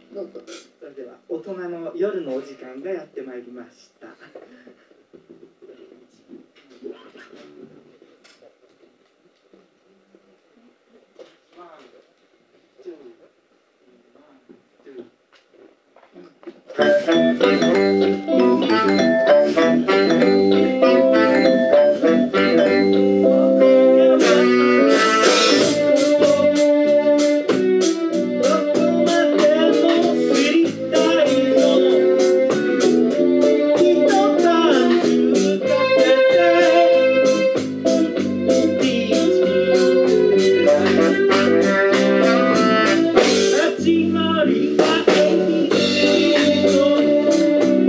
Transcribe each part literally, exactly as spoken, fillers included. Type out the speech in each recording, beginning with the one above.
どうぞ。 それでは大人の夜のお時間がやってまいりました。 始まりは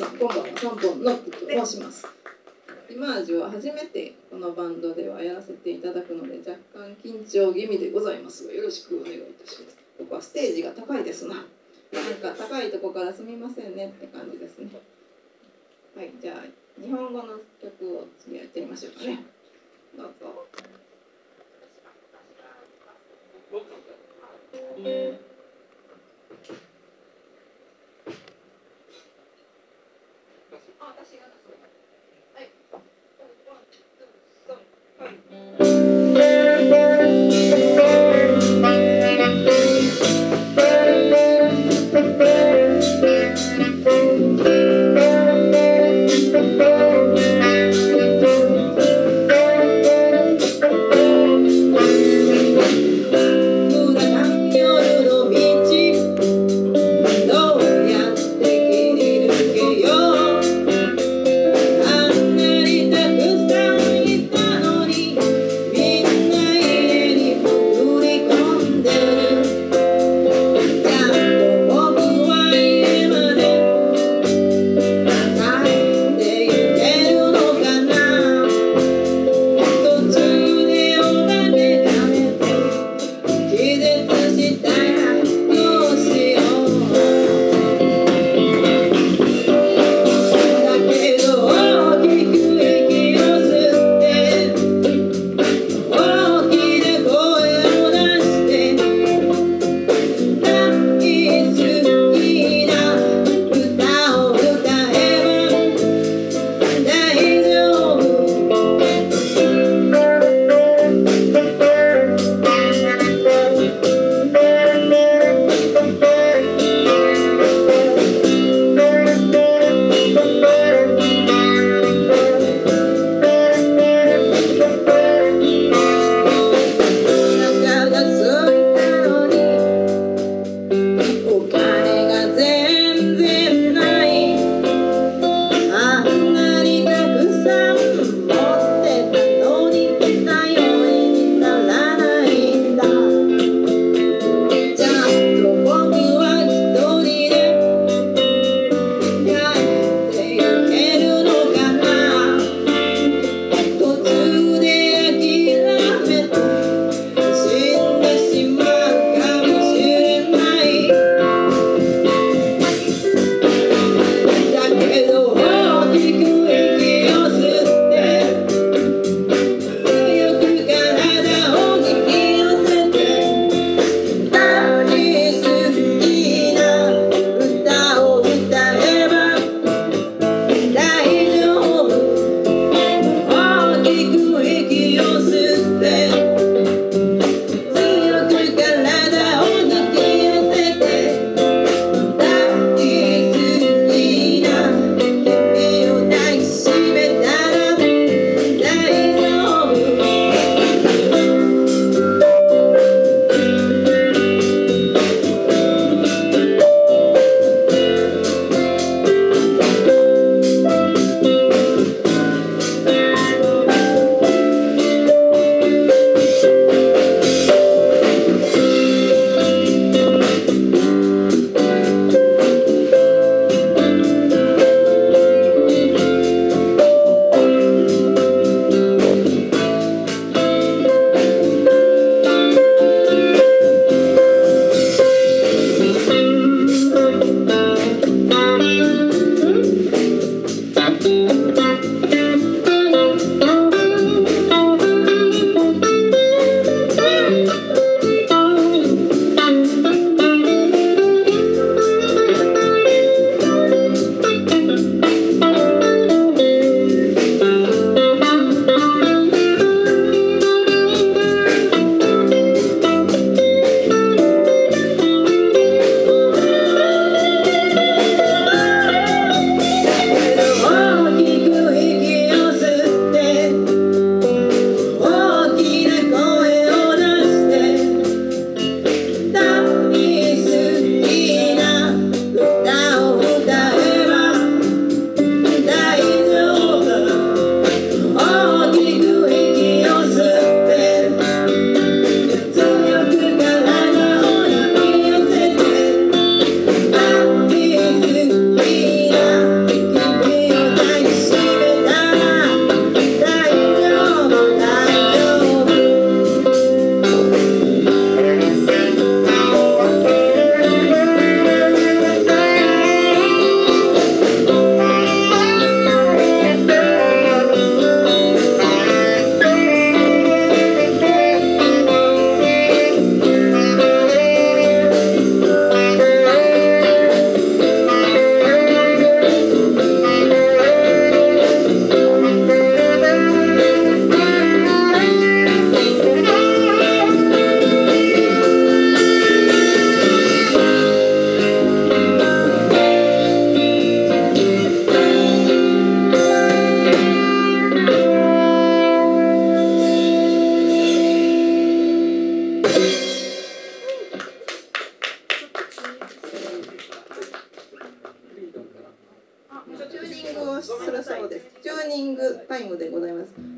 さん、こんばんは。さんぽんノックと申します。イマージュは初めてこのバンドではやらせていただくので若干緊張気味でございますがよろしくお願いいたします。ここはステージが高いですな。なんか高いとこからすみませんねって感じですね。はい、じゃあ日本語の曲を次やってみましょうかね。どうぞ。うん「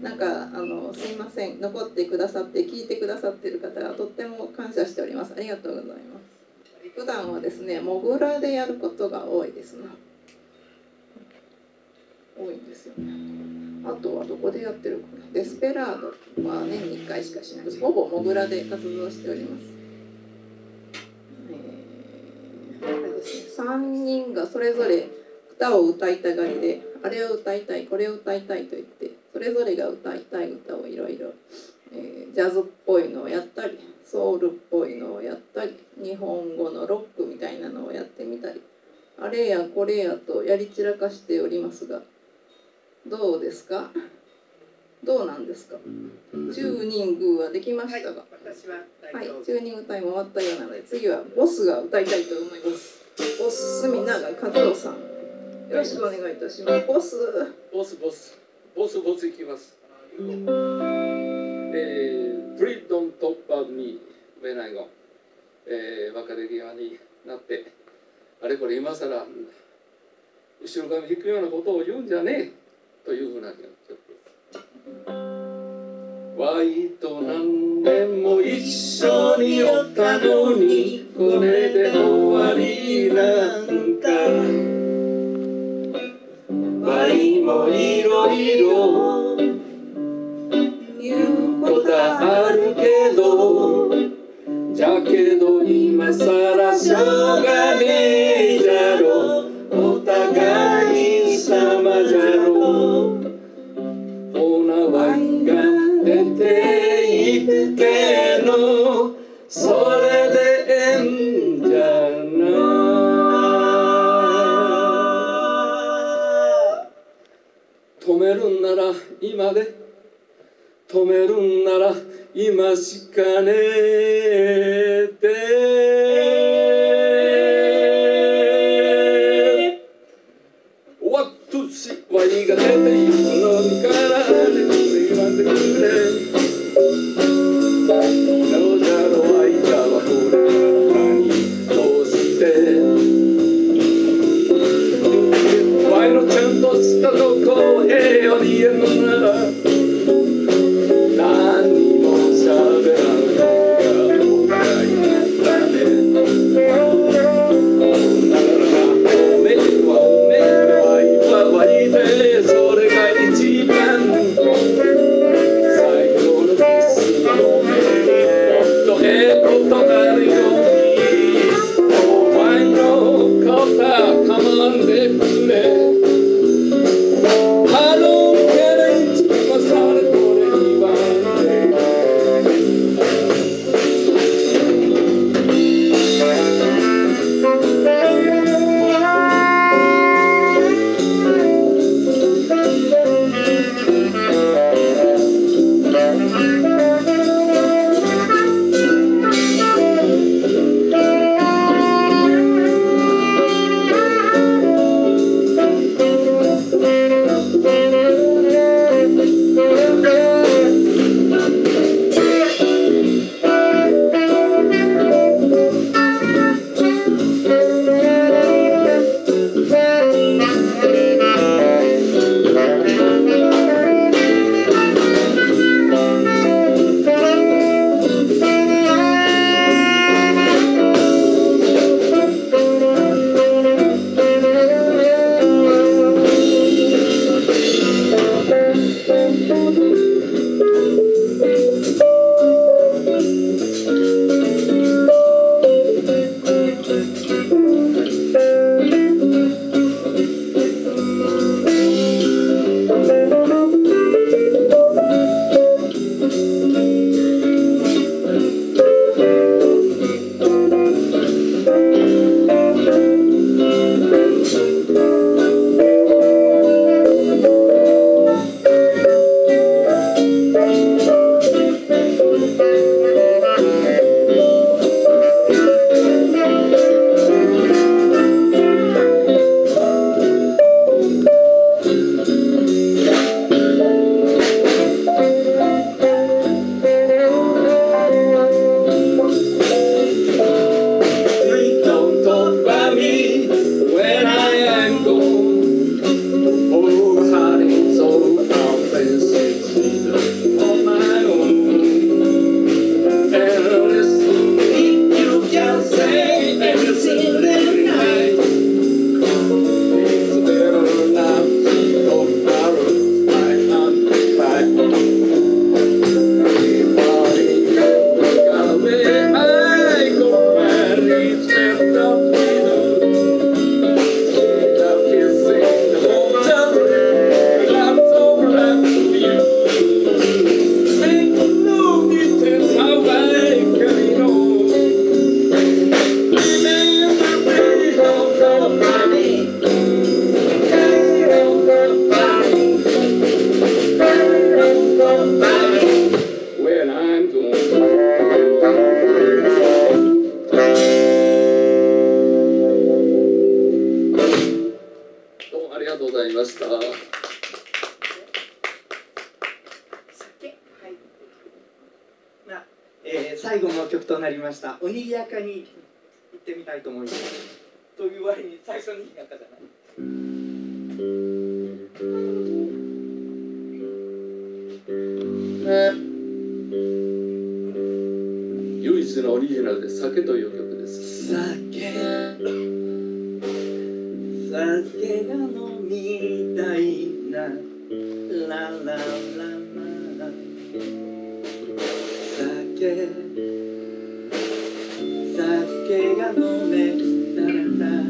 なんかあのすいません、残ってくださって聞いてくださっている方がとっても感謝しております。ありがとうございます。普段はですね、モグラでやることが多いですね。多いんですよね。あとはどこでやってるかな。デスペラードは年にいっかいしかしないです。ほぼモグラで活動しております。えー、あれですね、さんにんがそれぞれ歌を歌いたがりで、あれを歌いたい、これを歌いたいと言って、それぞれが歌いたい歌をいろいろジャズっぽいのをやったり、ソウルっぽいのをやったり、日本語のロックみたいなのをやってみたり、あれやこれやとやり散らかしておりますが、どうですか？どうなんですか？チューニングはできましたが、はい、チューニングタイム終わったようなので、次はボスが歌いたいと思います。ボス住永和夫さん、よろしくお願いいたします。ボスボスボスボスボスいきます。えー、Please don't talk about me when I go、えー、別れ際になってあれこれ今更後ろ髪引くようなことを言うんじゃねえというふうな曲です。ワイと何年も一緒におったのにこれで終わりなんか。ワイもいろいろ言うことあるけど、じゃけど今さらしょうがねえじゃろ、お互い様じゃろ。ほなワイが出ていくけど、それでええんじゃな。止めるんなら今で、止めるんなら今しかねえで。ワッとしワイが出ていくのにからで言わんでくれ。どうじゃろワイじゃはこれから何どうしてワイのちゃんとしたとこへよりえるなら何もしゃべらんのがお互いだね。ならなおめえはおめえワイはワイで、それが一番最後のキスのめもっとええことあるようにお前の肩かまんでくれ。ハローケレンチはされこれ言わんで。Oh, honey, so our friends えー、最後の曲となりました「おにぎやかに」行ってみたいと思います。という割に最初にぎやかじゃない。 唯一のオリジナルで「酒」という曲です。 酒酒が飲みたいなララララ酒酒が飲めたらな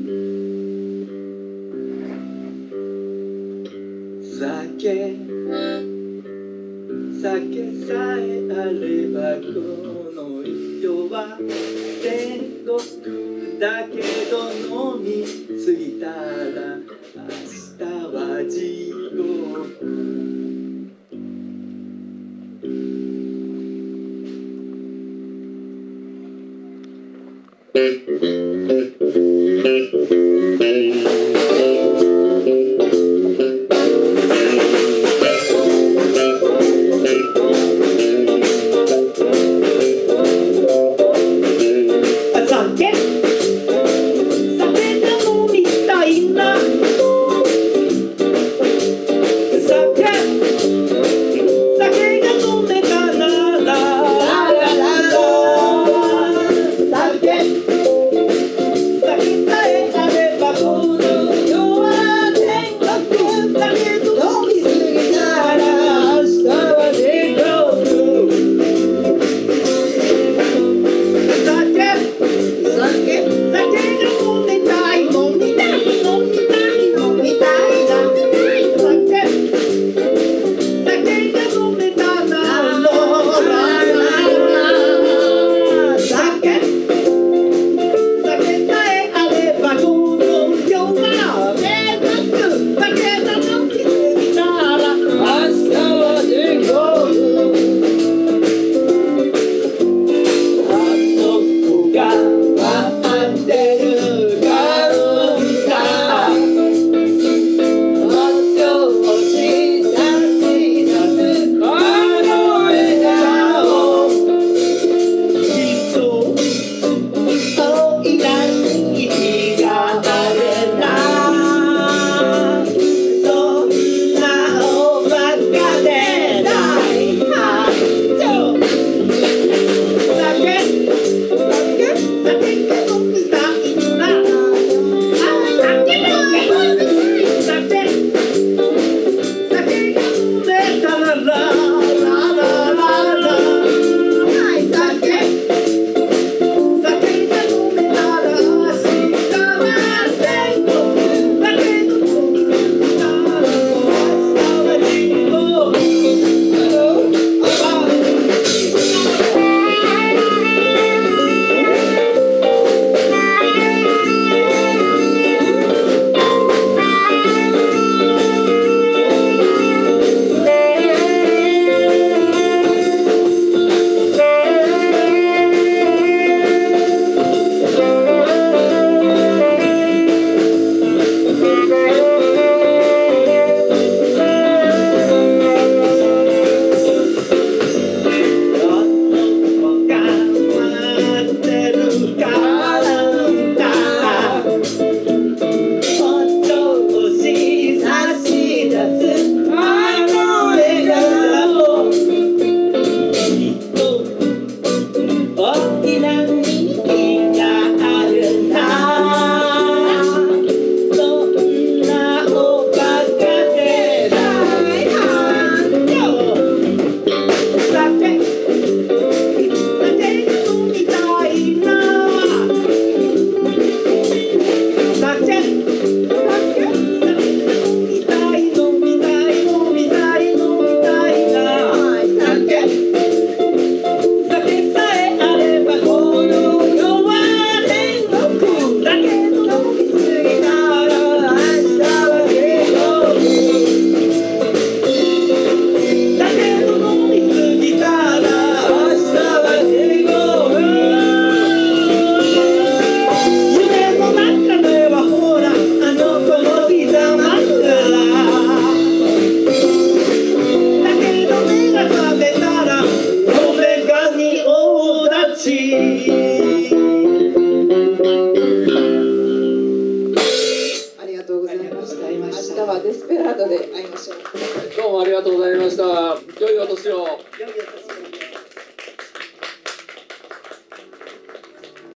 酒酒さえあればこの世は天国だけど飲み過ぎたら明日は地獄酒さえあればありがとうございました。 ありがとうございました明日はデスペラードで会いましょう。 どうもありがとうございました。良いお年を。 良いお年を。